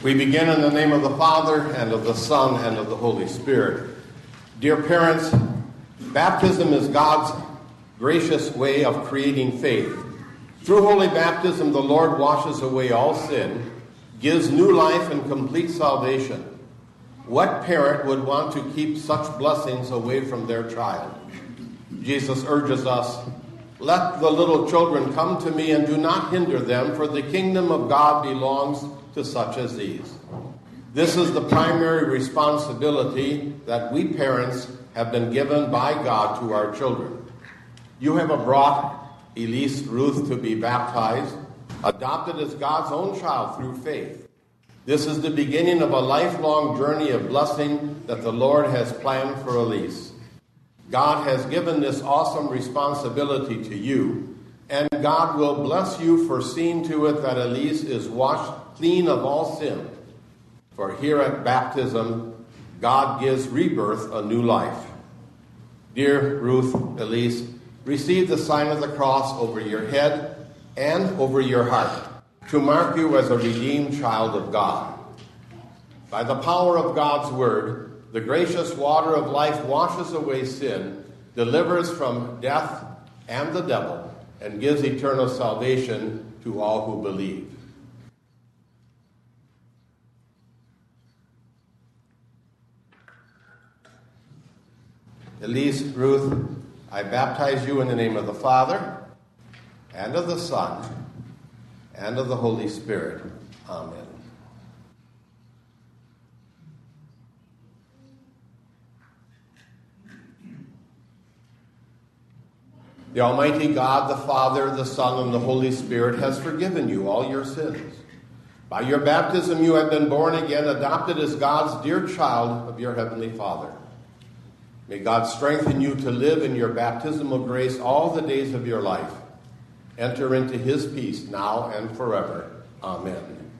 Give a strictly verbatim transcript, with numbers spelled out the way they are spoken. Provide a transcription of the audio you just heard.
We begin in the name of the Father, and of the Son, and of the Holy Spirit. Dear parents, baptism is God's gracious way of creating faith. Through holy baptism, the Lord washes away all sin, gives new life and complete salvation. What parent would want to keep such blessings away from their child? Jesus urges us, "Let the little children come to me, and do not hinder them, for the kingdom of God belongs to such as these." This is the primary responsibility that we parents have been given by God to our children. You have brought Elise Ruth to be baptized, adopted as God's own child through faith. This is the beginning of a lifelong journey of blessing that the Lord has planned for Elise. God has given this awesome responsibility to you, and God will bless you for seeing to it that Elise is washed clean of all sin. For here at baptism, God gives rebirth a new life. Dear Ruth, Elise, receive the sign of the cross over your head and over your heart to mark you as a redeemed child of God. By the power of God's word, the gracious water of life washes away sin, delivers from death and the devil, and gives eternal salvation to all who believe. Elise, Ruth, I baptize you in the name of the Father, and of the Son, and of the Holy Spirit. Amen. The Almighty God, the Father, the Son, and the Holy Spirit has forgiven you all your sins. By your baptism you have been born again, adopted as God's dear child of your heavenly Father. May God strengthen you to live in your baptismal grace all the days of your life. Enter into his peace now and forever. Amen.